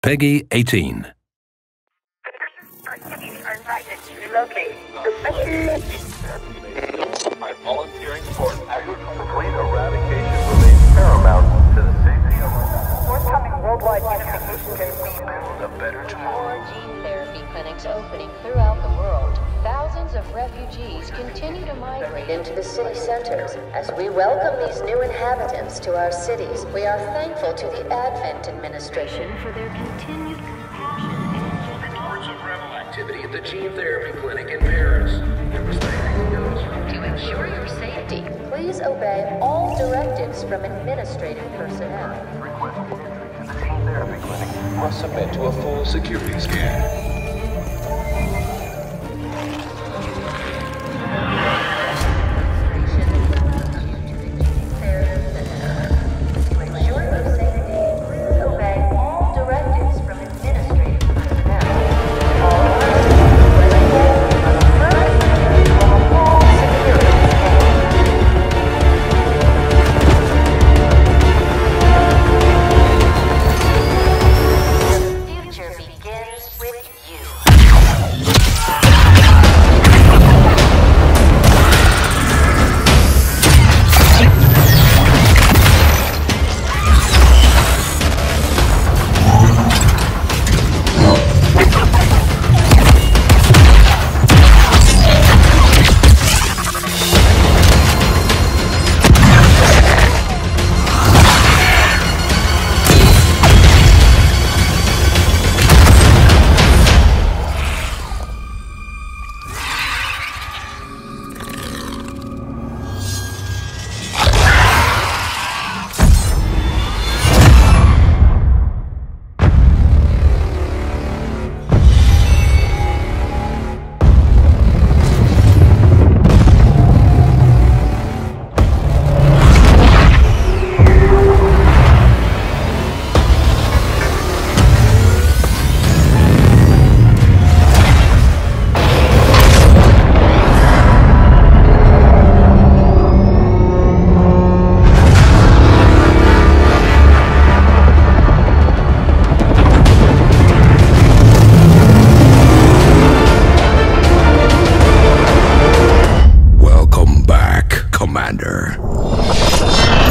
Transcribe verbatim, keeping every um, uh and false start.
Peggy eighteen. By volunteering for agricultural weight eradication remains paramount to the safety of our forthcoming worldwide unification can we build a better tomorrow. More gene therapy clinics opening throughout the world. Thousands of refugees continue to migrate into the city centers. As we welcome these new inhabitants to our cities, we are thankful to the Advent administration for their continued compassion and reports of rebel activity at the gene therapy clinic in Paris. There was anything else. To ensure your safety, please obey all directives from administrative personnel. Request entry to the gene therapy clinic. Must submit to a full security scan. Commander.